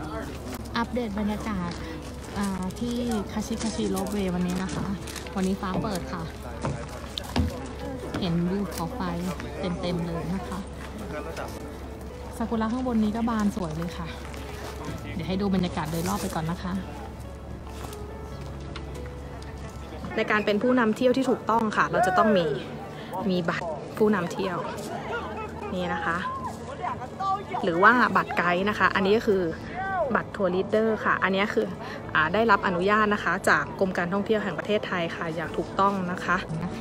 อัปเดตบรรยากาศที่คาชิโรเววันนี้นะคะ วันนี้ฟ้าเปิดค่ะ เห็นวิวเขาไฟเต็มเลยนะคะซากุระข้างบนนี้ก็บานสวยเลยค่ะ เดี๋ยวให้ดูบรรยากาศโดยรอบไปก่อนนะคะในการเป็นผู้นำเที่ยวที่ถูกต้องค่ะเราจะต้องมีบัตรผู้นำเที่ยวนี่นะคะหรือว่าบัตรไกด์นะคะอันนี้ก็คือบัตรทัวร์ลีดเดอร์ค่ะอันนี้คือได้รับอนุญาตนะคะจากกรมการท่องเที่ยวแห่งประเทศไทยค่ะอย่างถูกต้องนะคะ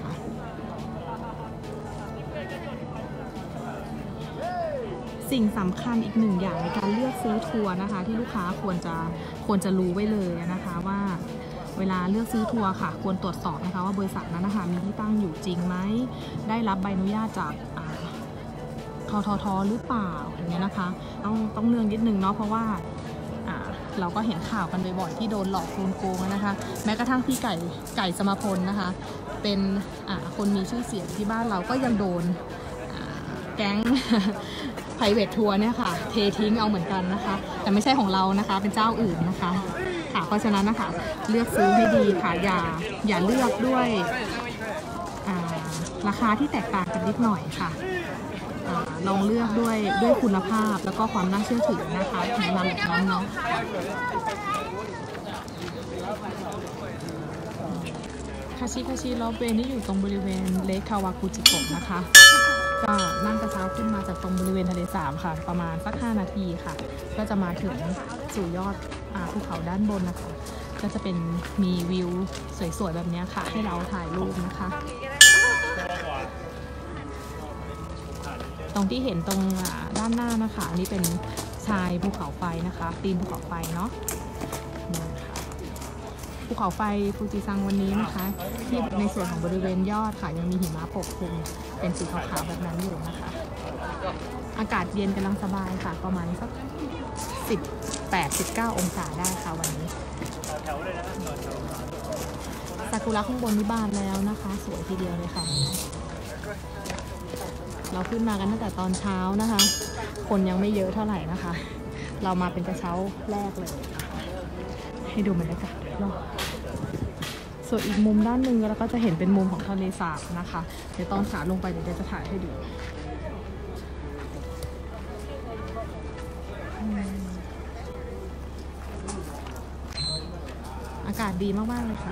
สิ่งสำคัญอีกหนึ่งอย่างในการเลือกซื้อทัวร์นะคะที่ลูกค้าควรจะรู้ไว้เลยนะคะว่าเวลาเลือกซื้อทัวร์ค่ะควรตรวจสอบนะคะว่าบริษัทนั้นนะคะมีที่ตั้งอยู่จริงไหมได้รับใบอนุญาตจากทหรือเปล่าอย่างเงี้ยนะคะต้องเนื่องนิดนึงเนาะเพราะว่าเราก็เห็นข่าวกันบ่อยๆที่โดนหลอกโกงนะคะแม้กระทั่งพี่ไก่สมพลนะคะเป็นคนมีชื่อเสียงที่บ้านเราก็ยังโดนแก๊งprivateทัวร์เนี่ยค่ะเททิ้งเอาเหมือนกันนะคะแต่ไม่ใช่ของเรานะคะเป็นเจ้าอื่นนะคะค่ะเพราะฉะนั้นนะคะเลือกซื้อให้ดีค่ะอย่าเลือกด้วยราคาที่แตกต่างกันนิดหน่อยค่ะลองเลือกด้วยคุณภาพแล้วก็ความน่าเชื่อถือนะคะแนะนำแบบนั้นเนาะคาชิโรเวนี่อยู่ตรงบริเวณเลคคาวากุจิโกะนะคะก็นั่งกระเช้าขึ้นมาจากตรงบริเวณทะเลสาบค่ะประมาณสัก5 นาทีค่ะก็จะมาถึงสู่ยอดภูเขาด้านบนนะคะก็จะเป็นมีวิวสวยๆแบบนี้ค่ะให้เราถ่ายรูปนะคะตรงที่เห็นตรงด้านหน้านะคะอันนี้เป็นชายภูเขาไฟนะคะตีนภูเขาไฟเนาะภูเขาไฟฟูจิซังวันนี้นะคะที่ในส่วนของบริเวณยอดค่ะยังมีหิมะปกคลุมเป็นสีขาวๆแบบนั้นอยู่นะคะอากาศเย็นกำลังสบายค่ะประมาณสัก18-19 องศาได้ค่ะวันนี้ซากุระข้างบนนี่บานแล้วนะคะสวยทีเดียวเลยค่ะเราขึ้นมากันตั้งแต่ตอนเช้านะคะคนยังไม่เยอะเท่าไหร่นะคะเรามาเป็นกระเช้าแรกเลยให้ดูบรรยากาศรอบส่วนอีกมุมด้านหนึ่งเราก็จะเห็นเป็นมุมของทะเลสาบนะคะเดี๋ยวตอนขาลงไปเดี๋ยวจะถ่ายให้ดูอากาศดีมากๆเลยค่ะ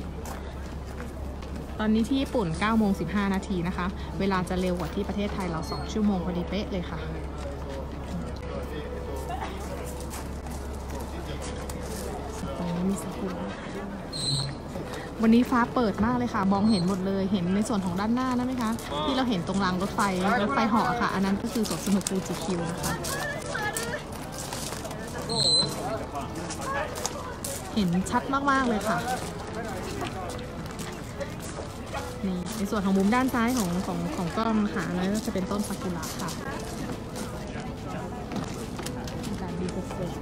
ตอนนี้ที่ญี่ปุ่น9:15 นาทีนะคะเวลาจะเร็วกว่าที่ประเทศไทยเรา2 ชั่วโมงพอดีเป๊ะเลยค่ะตรงนี้มีซากุระวันนี้ฟ้าเปิดมากเลยค่ะมองเห็นหมดเลยเห็นในส่วนของด้านหน้านะไหมคะที่เราเห็นตรงรางรถไฟเหาะค่ะอันนั้นก็คือสวนสนุกฟูจิคิวนะคะเห็นชัดมากๆเลยค่ะนี่ในส่วนของมุมด้านซ้ายของกล้องค่ะแล้วก็จะเป็นต้นซากุระค่ะการดีสุด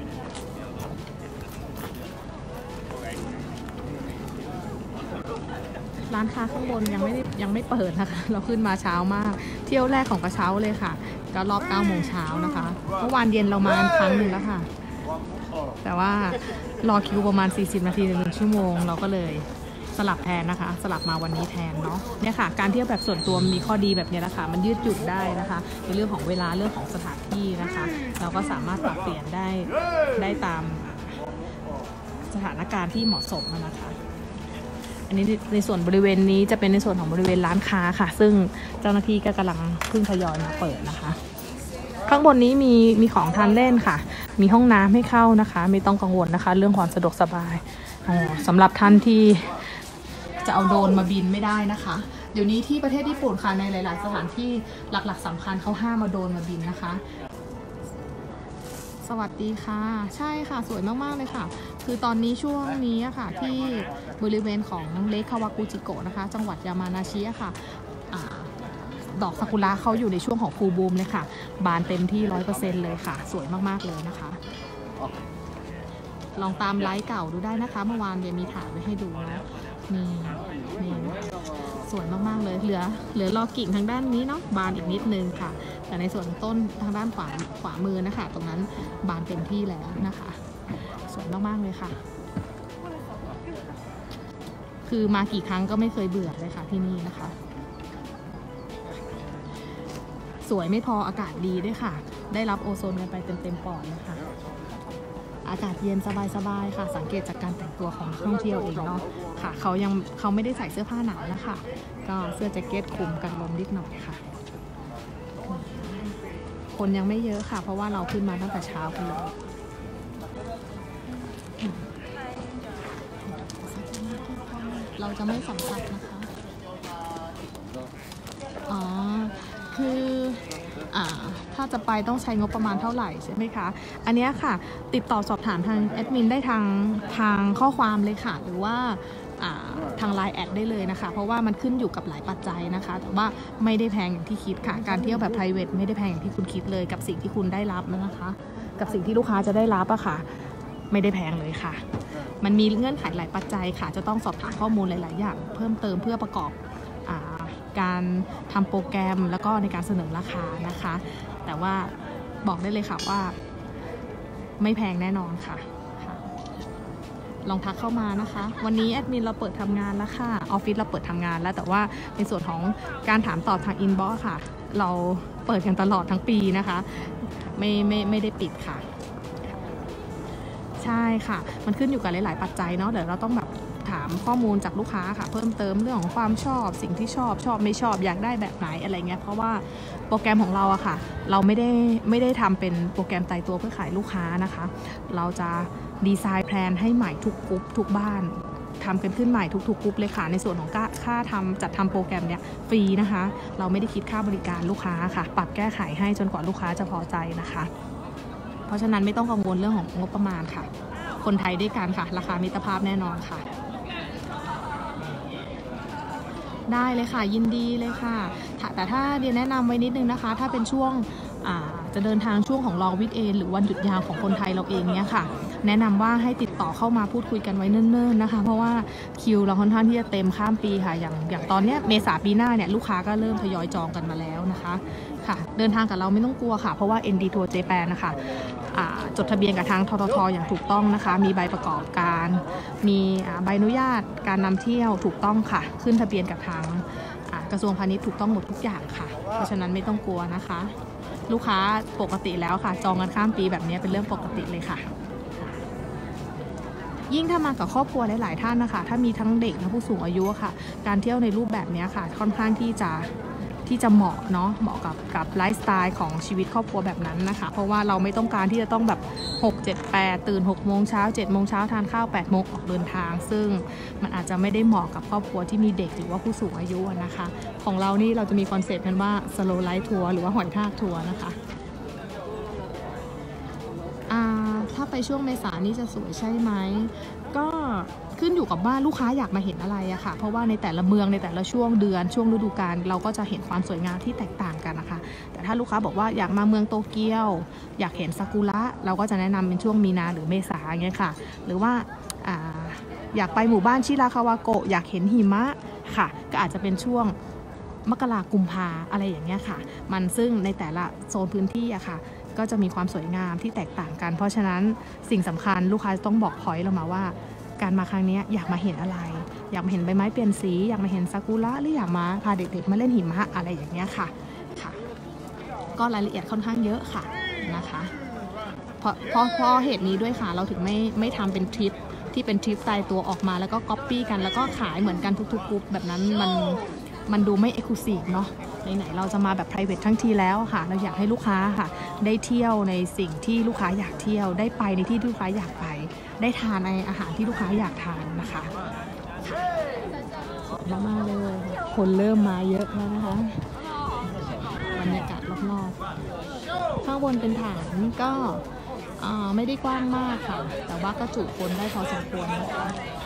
ร้านค้าข้างบนยังไม่เปิดนะคะเราขึ้นมาเช้ามากเที่ยวแรกของกระเช้าเลยค่ะก็รอบ9 โมงเช้านะคะเมื่อวานเย็นเรามาครั้งหนึ่งแล้วค่ะแต่ว่ารอคิวประมาณ40 นาทีถึง1 ชั่วโมงเราก็เลยสลับแทนนะคะสลับมาวันนี้แทนเนาะเนี่ยค่ะการเที่ยวแบบส่วนตัวมีข้อดีแบบนี้แหละค่ะมันยืดหยุ่นได้นะคะในเรื่องของเวลาเรื่องของสถานที่นะคะเราก็สามารถปรับเปลี่ยนได้ตามสถานการณ์ที่เหมาะสมนะคะอันนี้ในส่วนบริเวณนี้จะเป็นในส่วนของบริเวณร้านค้าค่ะซึ่งเจ้าหน้าที่ก็กำลังเพิ่งทยอยมาเปิดนะคะข้างบนนี้มีของทานเล่นค่ะมีห้องน้ำให้เข้านะคะไม่ต้องกังวลนะคะเรื่องความสะดวกสบายสำหรับท่านที่จะเอาโดรนมาบินไม่ได้นะคะเดี๋ยวนี้ที่ประเทศญี่ปุ่นค่ะในหลายๆสถานที่หลักๆสำคัญเขาห้ามเอาโดรนมาบินนะคะสวัสดีค่ะใช่ค่ะสวยมากๆเลยค่ะคือตอนนี้ช่วงนี้ค่ะที่บริเวณของเลคคาวากุจิโกะนะคะจังหวัดยามานาชิค่ะดอกซากุระเขาอยู่ในช่วงของฟูลบูมเลยค่ะบานเต็มที่ 100% เลยค่ะสวยมากๆเลยนะคะลองตามไลฟ์เก่าดูได้นะคะเมื่อวานเดี๋ยวมีถ่ายไว้ให้ดูนะนี่สวยมากๆเลยเหลือรอกิ่งทางด้านนี้เนาะบานอีกนิดนึงค่ะแต่ในส่วนต้นทางด้านขวามือนะคะตรงนั้นบานเต็มที่แล้วนะคะสวยมากๆเลยค่ะคือมากี่ครั้งก็ไม่เคยเบื่อเลยค่ะที่นี่นะคะสวยไม่พออากาศดีด้วยค่ะได้รับโอโซนกันไปเต็มปอดเลยค่ะอากาศเย็นสบายๆค่ะสังเกตจากการแต่งตัวของนักท่องเที่ยวเองเนาะค่ะเขาไม่ได้ใส่เสื้อผ้าหนานะคะก็เสื้อแจ็คเก็ตคลุมกันลมนิดหน่อยค่ะคนยังไม่เยอะค่ะเพราะว่าเราขึ้นมาตั้งแต่เช้ากันเลยเราจะไม่สัมผัสนะคะอ๋อคือถ้าจะไปต้องใช้งบประมาณเท่าไหร่ใช่ไหมคะอันนี้ค่ะติดต่อสอบถามทางแอดมินได้ทางข้อความเลยค่ะหรือว่าทาง LINE แอดได้เลยนะคะเพราะว่ามันขึ้นอยู่กับหลายปัจจัยนะคะแต่ว่าไม่ได้แพงอย่างที่คิดค่ะการเที่ยวแบบ private ไม่ได้แพงอย่างที่คุณคิดเลยกับสิ่งที่คุณได้รับนะคะกับสิ่งที่ลูกค้าจะได้รับอะค่ะไม่ได้แพงเลยค่ะมันมีเงื่อนไขหลายปัจจัยค่ะจะต้องสอบถามข้อมูลหลายๆอย่างเพิ่มเติมเพื่อประกอบการทำโปรแกรมแล้วก็ในการเสนอราคานะคะแต่ว่าบอกได้เลยค่ะว่าไม่แพงแน่นอนค่ะลองทักเข้ามานะคะวันนี้แอดมินเราเปิดทำงานแล้วค่ะออฟฟิศเราเปิดทำงานแล้วแต่ว่าในส่วนของการถามตอบทางอินบ็อกซ์ค่ะเราเปิดกันตลอดทั้งปีนะคะไม่ได้ปิดค่ะใช่ค่ะมันขึ้นอยู่กับหลายๆปัจจัยเนาะเดี๋ยวเราต้องแบบถามข้อมูลจากลูกค้าค่ะเพิ่มเติมเรื่องของความชอบสิ่งที่ชอบไม่ชอบอยากได้แบบไหนอะไรเงี้ยเพราะว่าโปรแกรมของเราอะค่ะเราไม่ได้ทำเป็นโปรแกรมตายตัวเพื่อขายลูกค้านะคะเราจะดีไซน์แพลนให้ใหม่ทุกกรุ๊ปทุกบ้านทำกันขึ้นใหม่ทุกกรุ๊ปเลยค่ะในส่วนของค่าจัดทำโปรแกรมเนี้ยฟรีนะคะเราไม่ได้คิดค่าบริการลูกค้าค่ะปรับแก้ไขให้จนกว่าลูกค้าจะพอใจนะคะเพราะฉะนั้นไม่ต้องกังวลเรื่องของงบประมาณค่ะคนไทยด้วยกันค่ะราคามิตรภาพแน่นอนค่ะได้เลยค่ะยินดีเลยค่ะแต่ถ้าเดียแนะนำไว้นิดนึงนะคะถ้าเป็นช่วงจะเดินทางช่วงของลองวิกเอนหรือวันหยุดยาวของคนไทยเราเองเนี้ยค่ะแนะนำว่าให้ติดต่อเข้ามาพูดคุยกันไว้เนิ่นๆนะคะเพราะว่าคิวเราค่อนข้างที่จะเต็มข้ามปีค่ะอย่างตอนนี้เมษาปีหน้าเนี่ยลูกค้าก็เริ่มทยอยจองกันมาแล้วนะคะค่ะเดินทางกับเราไม่ต้องกลัวค่ะเพราะว่า ND Tour Japan นะคะจดทะเบียนกับทางททท.อย่างถูกต้องนะคะมีใบประกอบการมีใบอนุญาตการนำเที่ยวถูกต้องค่ะขึ้นทะเบียนกับทางกระทรวงพาณิชย์ถูกต้องหมดทุกอย่างค่ะเพราะฉะนั้นไม่ต้องกลัวนะคะลูกค้าปกติแล้วค่ะจองกันข้ามปีแบบนี้เป็นเรื่องปกติเลยค่ะยิ่งถ้ามากับครอบครัวหลายๆท่านนะคะถ้ามีทั้งเด็กและผู้สูงอายุค่ะการเที่ยวในรูปแบบนี้ค่ะค่อนข้างที่จะเหมาะเนาะเหมาะกับไลฟ์สไตล์ของชีวิตครอบครัวแบบนั้นนะคะเพราะว่าเราไม่ต้องการที่จะต้องแบบ6 7 8ตื่น6 โมงเช้า7 โมงเช้าทานข้าว8 โมงออกเดินทางซึ่งมันอาจจะไม่ได้เหมาะกับครอบครัวที่มีเด็กหรือว่าผู้สูงอายุนะคะของเรานี่เราจะมีคอนเซปต์กันว่า slow life tour หรือว่าหอยทากทัวร์นะคะถ้าไปช่วงเมษายนนี่จะสวยใช่ไหมก็ขึ้นอยู่กับว่าลูกค้าอยากมาเห็นอะไรอะค่ะเพราะว่าในแต่ละเมืองในแต่ละช่วงเดือนช่วงฤดูกาลเราก็จะเห็นความสวยงามที่แตกต่างกันนะคะแต่ถ้าลูกค้าบอกว่าอยากมาเมืองโตเกียวอยากเห็นซากุระเราก็จะแนะนำเป็นช่วงมีนาหรือเมษาอย่างเงี้ยค่ะหรือว่าอยากไปหมู่บ้านชิราคาวาโกะอยากเห็นหิมะค่ะก็อาจจะเป็นช่วงมกรากุมภาอะไรอย่างเงี้ยค่ะมันซึ่งในแต่ละโซนพื้นที่อะค่ะก็จะมีความสวยงามที่แตกต่างกันเพราะฉะนั้นสิ่งสำคัญลูกค้าต้องบอกพอยต์เรามาว่าการมาครั้งนี้อยากมาเห็นอะไรอยากมาเห็นใบไม้เปลี่ยนสีอยากมาเห็นซากุระหรืออยากมาพาเด็กๆมาเล่นหิมะอะไรอย่างเงี้ยค่ะก็รายละเอียดค่อนข้างเยอะค่ะนะคะเพราะเหตุนี้ด้วยค่ะเราถึงไม่ทำเป็นทริปที่เป็นทริปตายตัวออกมาแล้วก็ก๊อปปี้กันแล้วก็ขายเหมือนกันทุกๆกลุ่มแบบนั้นมันดูไม่เอ็กซ์คลูซีฟเนาะไหนๆเราจะมาแบบ private ทั้งทีแล้วค่ะเราอยากให้ลูกค้าค่ะได้เที่ยวในสิ่งที่ลูกค้าอยากเที่ยวได้ไปในที่ที่ลูกค้าอยากไปได้ทานในอาหารที่ลูกค้าอยากทานนะคะมากเลยคนเริ่มมาเยอะแล้วนะคะบรรยากาศรอบๆข้างบนเป็นฐานก็ไม่ได้กว้างมากค่ะแต่ว่าก็จุคนได้พอสมควรนะคะ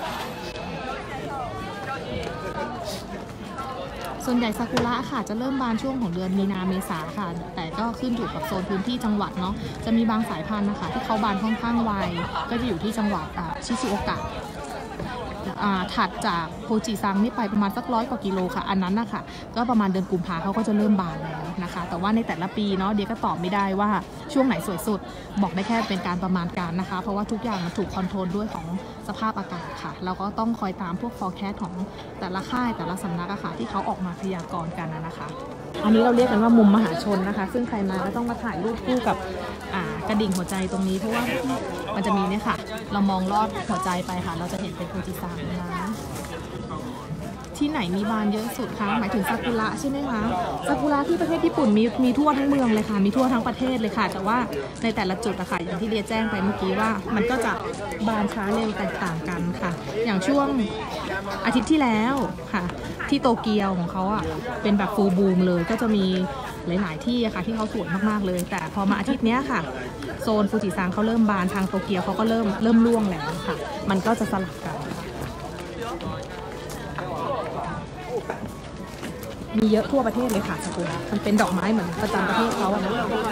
ส่วนใหญ่ซากุระค่ะจะเริ่มบานช่วงของเดือนมีนาเมษาค่ะแต่ก็ขึ้นอยู่กับโซนพื้นที่จังหวัดเนาะจะมีบางสายพันธุ์นะคะที่เขาบานค่อนข้างไวก็จะอยู่ที่จังหวัดชิซูโอกะถัดจากโฮจิซังนี่ไปประมาณสัก100 กว่ากิโลค่ะอันนั้นนะคะก็ประมาณเดือนกุมภาเขาก็จะเริ่มบานแล้วนะคะแต่ว่าในแต่ละปีเนาะเดียก็ตอบไม่ได้ว่าช่วงไหนสวยสุดบอกได้แค่เป็นการประมาณการนะคะเพราะว่าทุกอย่างมันถูกคอนโทรลด้วยของสภาพอากาศค่ะเราก็ต้องคอยตามพวก forecast ของแต่ละค่ายแต่ละสำนักอะค่ะที่เขาออกมาพยากรณ์กันนะคะอันนี้เราเรียกกันว่ามุมมหาชนนะคะซึ่งใครมาก็ต้องมาถ่ายรูปคู่กับกระดิ่งหัวใจตรงนี้เพราะว่ามันจะมีเนี่ยค่ะเรามองลอดหัวใจไปค่ะเราจะเห็นเป็นโฮจิซังนะที่ไหนมีบานเยอะสุดคะหมายถึงซากุระใช่ไหมคะซากุระที่ประเทศญี่ปุ่นมีทั่วทั้งเมืองเลยค่ะมีทั่วทั้งประเทศเลยค่ะแต่ว่าในแต่ละจุดอะค่ะอย่างที่เดียแจ้งไปเมื่อกี้ว่ามันก็จะบานช้าเร็วแตกต่างกันค่ะอย่างช่วงอาทิตย์ที่แล้วค่ะที่โตเกียวของเขาอะเป็นแบบฟูลบูมเลยก็จะมีหลายๆที่อะค่ะที่เขาสวยมากๆเลยแต่พอมาอาทิตย์นี้ค่ะโซนฟูจิซังเขาเริ่มบานทางโตเกียวเขาก็เริ่มร่วงแล้วค่ะมันก็จะสลับกันมีเยอะทั่วประเทศเลยค่ะซากุระมันเป็นดอกไม้เหมือนประจำประเทศเขาอะนะ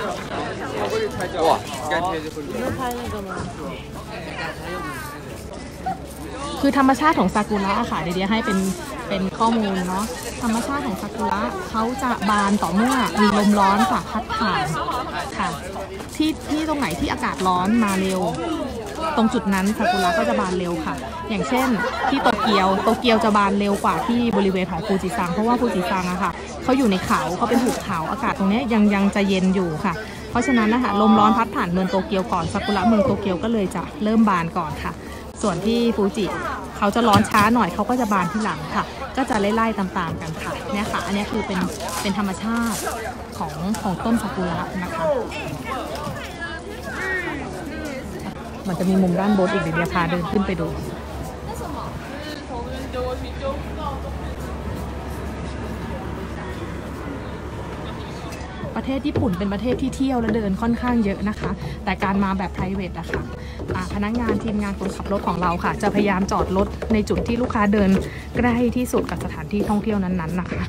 คือธรรมชาติของซากุระค่ะเดี๋ยวให้เป็นข้อมูลเนาะธรรมชาติของซากุระเขาจะบานต่อเมื่อมีลมร้อนค่ะพัดผ่านค่ะที่ตรงไหนที่อากาศร้อนมาเร็วตรงจุดนั้นซากุระก็จะบานเร็วค่ะอย่างเช่นที่โตเกียวจะบานเร็วกว่าที่บริเวณของฟูจิซังเพราะว่าฟูจิซังอะค่ะเขาอยู่ในเขาเขาเป็นหุบเขาอากาศตรงนี้ยังจะเย็นอยู่ค่ะเพราะฉะนั้นนะคะลมร้อนพัดผ่านเมืองโตเกียวก่อนซากุระเมืองโตเกียวก็เลยจะเริ่มบานก่อนค่ะส่วนที่ฟูจิเขาจะร้อนช้าหน่อยเขาก็จะบานที่หลังค่ะก็จะไล่ๆตามๆกันค่ะเนี่ยค่ะอันนี้คือเป็นธรรมชาติของต้นซากุระนะคะมันจะมีมุมด้านบนอีกเดี๋ยวพาเดินขึ้นไปดูประเทศญี่ปุ่นเป็นประเทศที่เที่ยวและเดินค่อนข้างเยอะนะคะแต่การมาแบบ private อะค่ะพนักงานทีมงานคนขับรถของเราค่ะจะพยายามจอดรถในจุดที่ลูกค้าเดินใกล้ที่สุดกับสถานที่ท่องเที่ยวนั้นๆนะคะ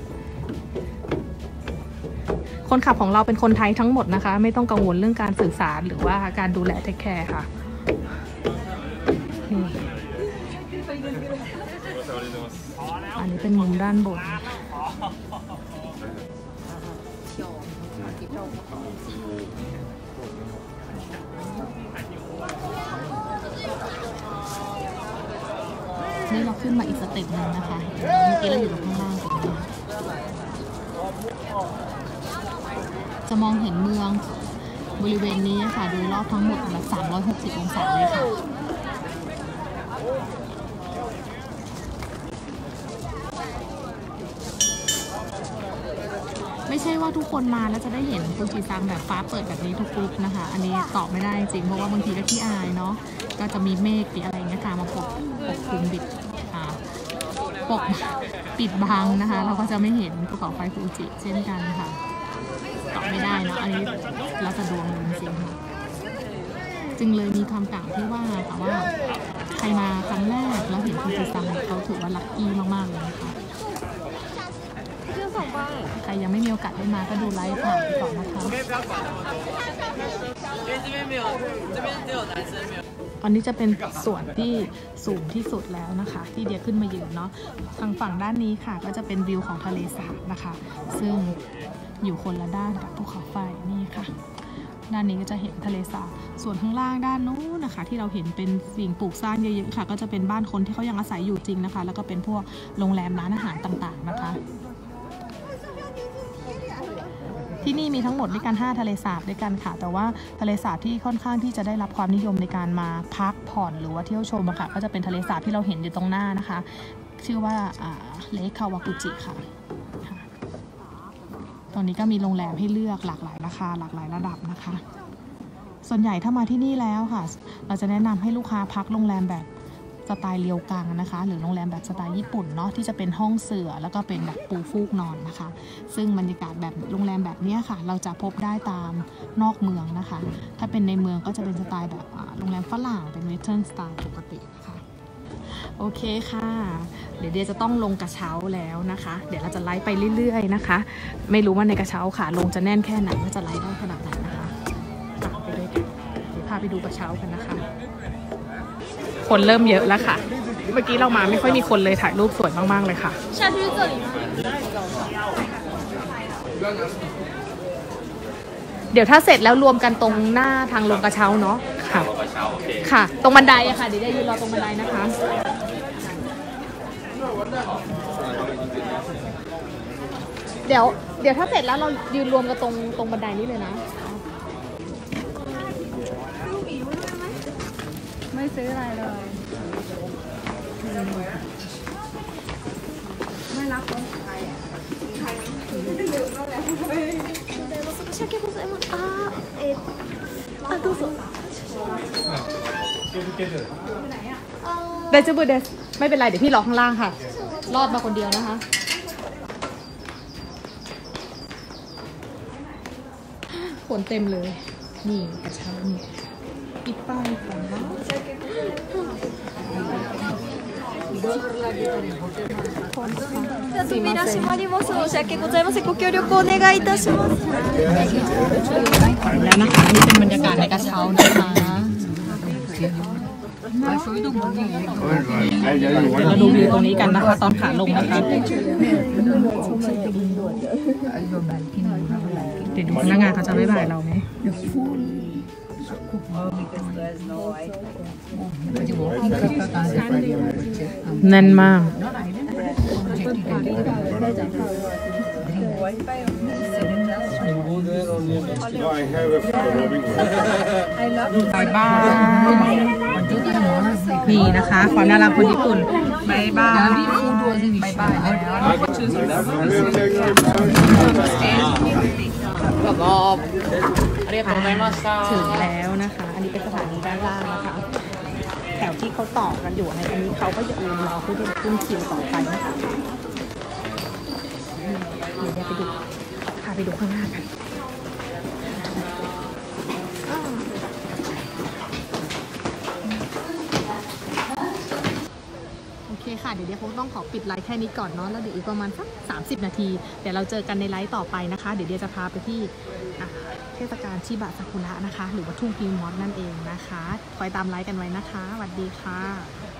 คนขับของเราเป็นคนไทยทั้งหมดนะคะไม่ต้องกังวลเรื่องการสื่อสารหรือว่าการดูแลเทคแคร์ค่ะอันนี้เป็นมุมด้านบนนี่เราขึ้นมาอีกสเต็ปหนึ่งนะคะเมื่อกี้เราอยู่ข้างล่างตรงนี้จะมองเห็นเมืองบริเวณนี้ค่ะโดยรอบทั้งหมดแบบ360 องศาเลยค่ะไม่ใช่ว่าทุกคนมาแล้วจะได้เห็นฟูจิซังแบบฟ้าเปิดแบบนี้ทุกกรุ๊ปนะคะอันนี้ตอบไม่ได้จริงเพราะว่าบางทีก็ขี้อายเนาะก็จะมีเมฆหรืออะไรเงี้ยค่ะมาปกคลุมปิดบังนะคะเราก็จะไม่เห็นภูเขาไฟฟูจิเช่นกันค่ะตอบไม่ได้เนาะอันนี้แล้วแต่ดวงจริงๆค่ะจึงเลยมีคำกล่าวที่ว่าค่ะว่าใครมาครั้งแรกแล้วเห็นฟูจิซังเขาถือว่าลัคกี้มากๆเลยนะคะใครยังไม่มีโอกาสได้มาก็ดูไลฟ์ผ่านไปก่อนนะคะอันนี้จะเป็นส่วนที่สูงที่สุดแล้วนะคะที่เดียขึ้นมายืนเนาะทางฝั่งด้านนี้ค่ะก็จะเป็นวิวของทะเลสาบนะคะซึ่งอยู่คนละด้านกับภูเขาไฟนี่ค่ะด้านนี้ก็จะเห็นทะเลสาบส่วนข้างล่างด้านนู้นนะคะที่เราเห็นเป็นสิ่งปลูกสร้างเยอะๆค่ะก็จะเป็นบ้านคนที่เขายังอาศัยอยู่จริงนะคะแล้วก็เป็นพวกโรงแรมร้านอาหารต่างๆนะคะที่นี่มีทั้งหมดด้วยกัน5ทะเลสาบด้วยกันค่ะแต่ว่าทะเลสาบที่ค่อนข้างที่จะได้รับความนิยมในการมาพักผ่อนหรือว่าเที่ยวชมค่ะก็จะเป็นทะเลสาบที่เราเห็นอยู่ตรงหน้านะคะชื่อว่าเลคคาวากุจิค่ะตอนนี้ก็มีโรงแรมให้เลือกหลากหลายราคาหลากหลายระดับนะคะส่วนใหญ่ถ้ามาที่นี่แล้วค่ะเราจะแนะนำให้ลูกค้าพักโรงแรมแบบสไตล์เรียวกังนะคะหรือโรงแรมแบบสไตล์ญี่ปุ่นเนาะที่จะเป็นห้องเสื่อแล้วก็เป็นแบบปูฟูกนอนนะคะซึ่งบรรยากาศแบบโรงแรมแบบนี้ค่ะเราจะพบได้ตามนอกเมืองนะคะถ้าเป็นในเมืองก็จะเป็นสไตล์แบบโรงแรมฝรั่งเป็นเวสเทิร์นสไตล์ปกตินะคะโอเคค่ะเดี๋ยวจะต้องลงกระเช้าแล้วนะคะเดี๋ยวเราจะไลฟ์ไปเรื่อยๆนะคะไม่รู้ว่าในกระเช้าค่ะลงจะแน่นแค่ไหนว่าจะไลฟ์ได้ขนาดไหนนะคะไปด้วยกันเดี๋ยวพาไปดูกระเช้ากันนะคะคนเริ่มเยอะแล้วค่ะเมื่อกี้เรามาไม่ค่อยมีคนเลยถ่ายรูปสวยมากๆเลยค่ะเดี๋ยวถ้าเสร็จแล้วรวมกันตรงหน้าทางลงกระเช้าเนาะค่ะค่ะ ตรงบันไดอะค่ะเดี๋ยวจะยืนรอตรงบันไดนะคะเดี๋ยวถ้าเสร็จแล้วเรายืนรวมกันตรงบันไดนี้เลยนะไม่ซื้ออะไรเลยไม่รับคนไทยอ่ะ申し訳ございません。どうぞ。เดจูบูเดสไม่เป็นไรเดี๋ยวพี่รอข้างล่างค่ะรอดมาคนเดียวนะคะคนเต็มเลยนี่กระเช้านี่อีป้ายของเรา扉閉まります。申し訳ございません。ご協力お願いいたします。 แล้วนะคะนี่เป็นบรรยากาศในกระเช้านะคะเราดูวิวตรงนี้กันนะคะตอนขาลงนะคะเดี๋ยวดูพนักงานเขาจะไม่บ่ายเราไหมแน่นมากบายบายนี่นะคะความน่ารักคนญี่ปุ่นบายบายบายบายเรียบร้อยมากถึงแล้วนะคะอันนี้เป็นสถานีด้านล่างนะคะแถวที่เขาต่อกันอยู่ในอันนี้เขาก็จะยืนรอเพื่อที่จะขึ้นคิวต่อไปนะคะเดี๋ยวไปดูพาไปดูข้างหน้ากันโอเคค่ะเดี๋ยวคงต้องขอปิดไลฟ์แค่นี้ก่อนเนาะแล้วเดี๋ยวอีกประมาณสัก30 นาทีเดี๋ยวเราเจอกันในไลฟ์ต่อไปนะคะเดี๋ยวจะพาไปที่เทศกาลชิบะซากุระนะคะหรือว่าทุ่งพีมอสนั่นเองนะคะคอยตามไลฟ์กันไว้นะคะสวัสดีค่ะ